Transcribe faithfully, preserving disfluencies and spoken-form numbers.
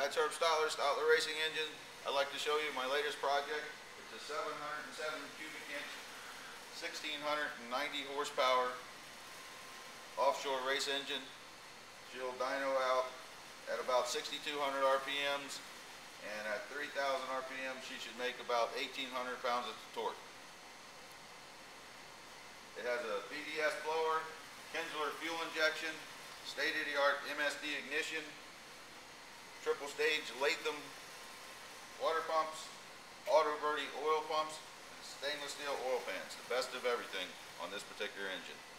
That's Herb Stotler, Stotler Racing Engine. I'd like to show you my latest project. It's a seven hundred seven cubic inch, sixteen ninety horsepower offshore race engine. She'll dyno out at about sixty-two hundred R P Ms, and at three thousand R P M she should make about eighteen hundred pounds of torque. It has a B D S blower, Kinsler fuel injection, state-of-the-art M S D ignition, triple stage Latham water pumps, auto-verti oil pumps, and stainless steel oil pans. The best of everything on this particular engine.